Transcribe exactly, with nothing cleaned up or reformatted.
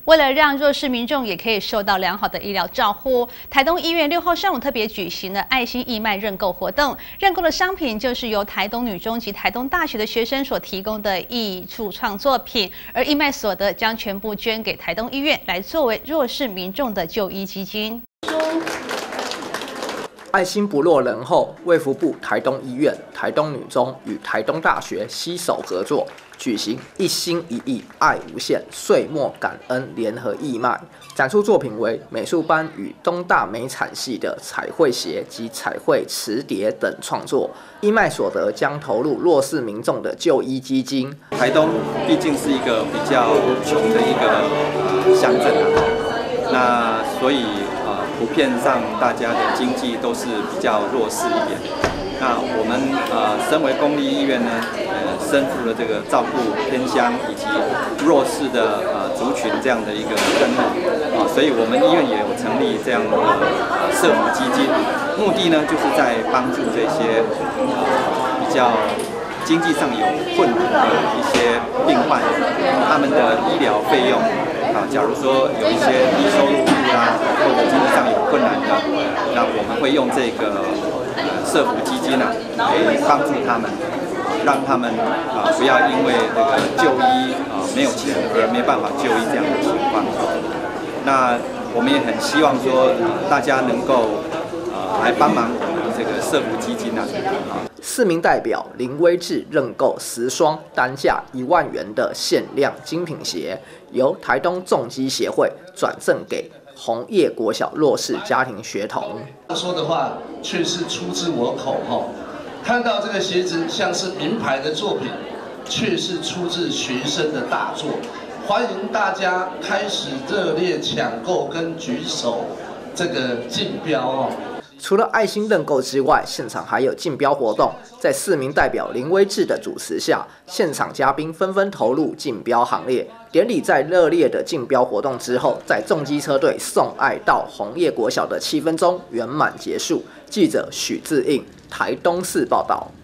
为了让弱势民众也可以受到良好的医疗照护，台东医院六号上午特别举行了爱心义卖认购活动。认购的商品就是由台东女中及台东大学的学生所提供的艺术创作品，而义卖所得将全部捐给台东医院，来作为弱势民众的就医基金。 爱心不落人后，卫福部、台东医院、台东女中与台东大学携手合作，举行一心一意爱无限岁末感恩联合义卖，展出作品为美术班与东大美产系的彩绘鞋及彩绘瓷碟等创作。义卖所得将投入弱势民众的就医基金。 台东毕竟是一个比较穷的一个呃乡镇啊，那所以。普遍上，大家的经济都是比较弱势一点。那我们呃，身为公立医院呢，呃，身负了这个照顾偏乡以及弱势的呃族群这样的一个任务啊，所以我们医院也有成立这样的呃社福基金，目的呢就是在帮助这些呃比较经济上有困难的一些病患，他们的医疗费用。啊，假如说有一些低收入户啦，或者经济上有困难的，那我们会用这个呃社福基金啊，来帮助他们，让他们啊不要因为这个就医啊没有钱而没办法就医这样的情况。那我们也很希望说，大家能够呃来帮忙我们这个社福基金啊。 四名代表林威志认购十双单价一万元的限量精品鞋，由台东重机协会转赠给红叶国小弱势家庭学童。 说的话却是出自我口哈，看到这个鞋子像是名牌的作品，却是出自学生的大作。欢迎大家开始热烈抢购跟举手这个竞标哦。 除了爱心认购之外，现场还有竞标活动。在四名代表林威志的主持下，现场嘉宾纷纷投入竞标行列。典礼在热烈的竞标活动之后，在重机车队送爱到红叶国小的七分钟圆满结束。记者许志应，台东市报道。